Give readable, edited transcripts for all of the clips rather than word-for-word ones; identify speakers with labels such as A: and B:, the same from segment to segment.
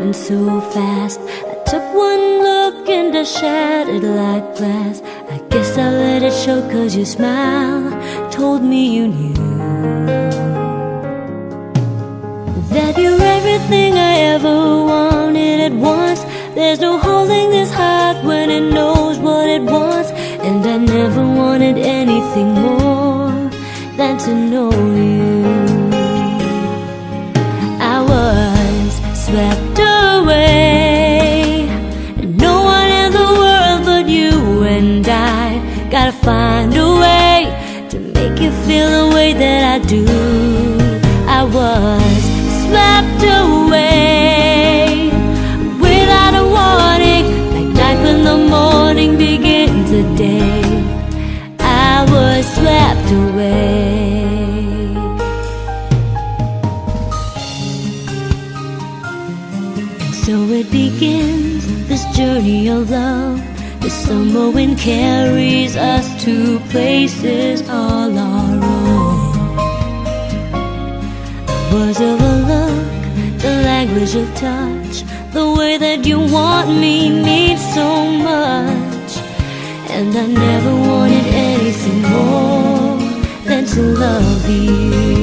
A: happened so fast. I took one look and I shattered like glass. I guess I let it show, 'cause your smile told me you knew that you're everything I ever wanted at once. There's no holding this heart when it knows what it wants. And I never wanted anything more than to know you. I was swept away, no one in the world but you and I. Gotta find a way to make you feel the way that I do. I was swept away without a warning, like night when the morning begins the day. I was swept away. So it begins, this journey of love. The summer wind carries us to places all our own. The words of a look, the language of touch, the way that you want me means so much. And I never wanted anything more than to love you.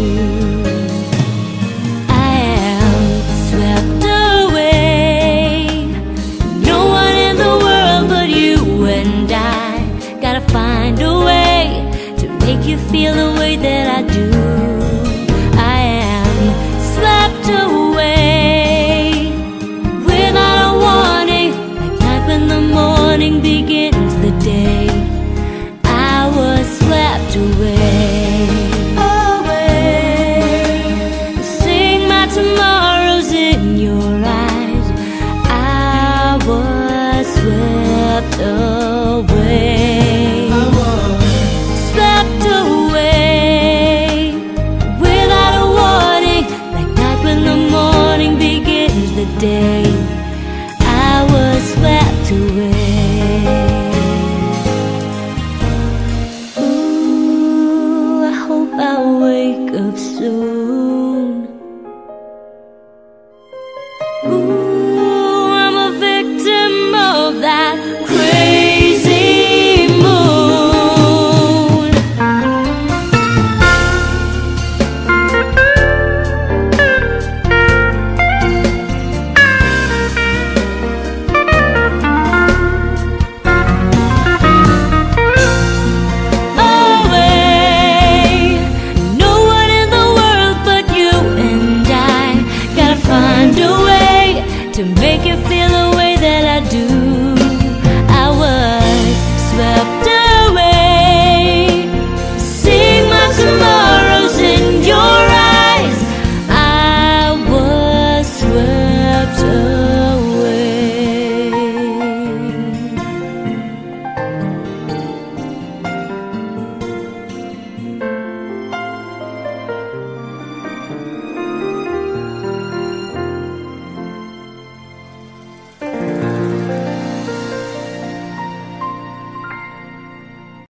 A: I am swept away, no one in the world but you and I. Gotta find a way to make you feel the way that I do. I am swept away without a warning, like night when the morning begins the day. I was swept away, away. Seeing my tomorrows in your eyes. I was swept away, swept away without a warning, like night when the morning begins the day. I was swept away. Ooh, I hope I wake up soon.